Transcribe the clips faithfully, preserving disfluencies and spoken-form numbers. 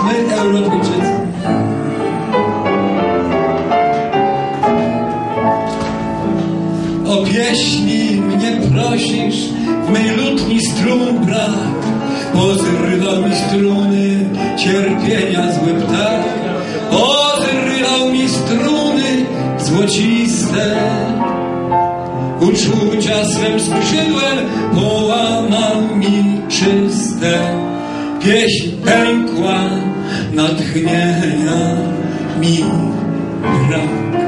my, Europejczycy. O pieśni mnie prosisz, w mej lutni strun brak, pozrywał mi struny cierpienia zły ptak, pozrywał mi struny złociste, uczucia swym skrzydłem połamał mi czyste. Pieśń pękła, natchnienia mi brak.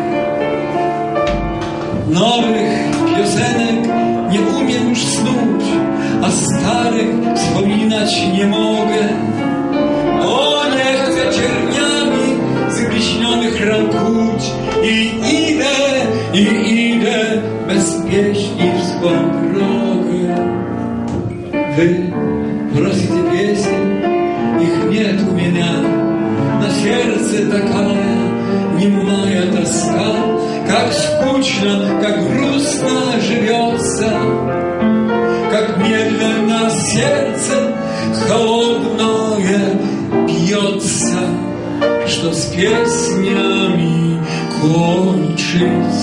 Nowych piosenek nie umiem już snuć, a starych wspominać nie mogę. O, nie chcę cierniami zbliśnionych ran kuć i idę, i idę bez pieśni w swą drogę. Wy, prosicie pieśń, ich nie tłumienia, na serce taka nie moja toska, как скучно, как грустно живется, как медленно сердце холодное бьется, что с песнями кончить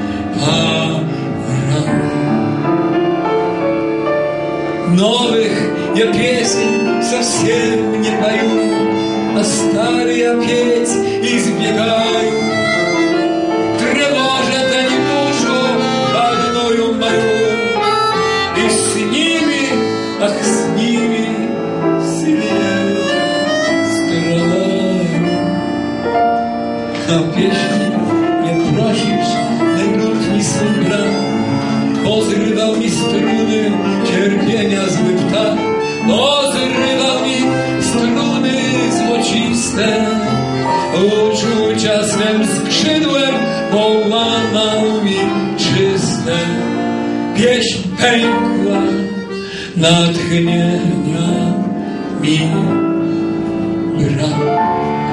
пора. Новых я песен совсем не пою, а старые я петь избегаю. Тревожат они душу одною мою, и с ними, ах, с ними свет строю. А песни не просишь, найдут не сумбра, позрывал ми струны cierpienia zły ptak, pozrywał mi struny złociste, uczucia swym skrzydłem połamał mi czyste. Pieśń pękła, natchnienia mi brak.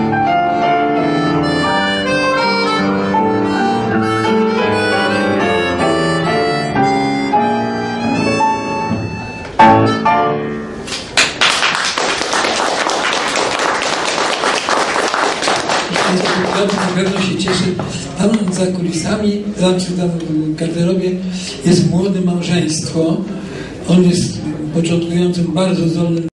Na pewno się cieszy. Tam za kulisami, tam, tam w garderobie jest młode małżeństwo. On jest początkującym, bardzo zdolnym